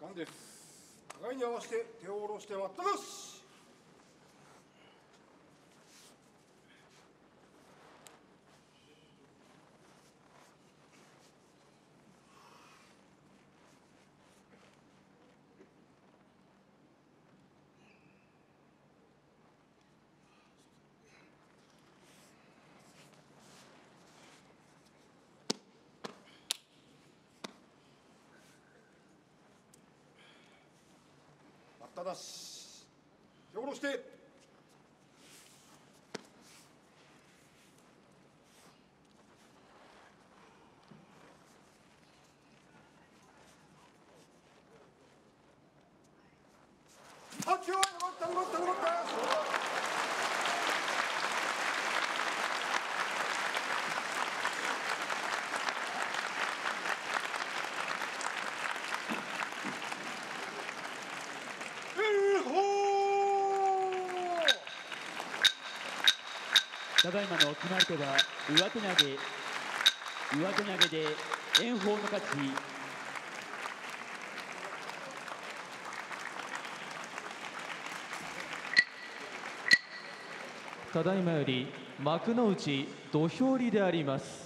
ガンです。互いに合わせて手を下ろして待ったなし。待ったなし。手を下ろして。あ、今日はよかったよかったよかった。 ただいまの決まり手は上手投げで炎鵬の勝ち。ただいまより幕内土俵入りであります。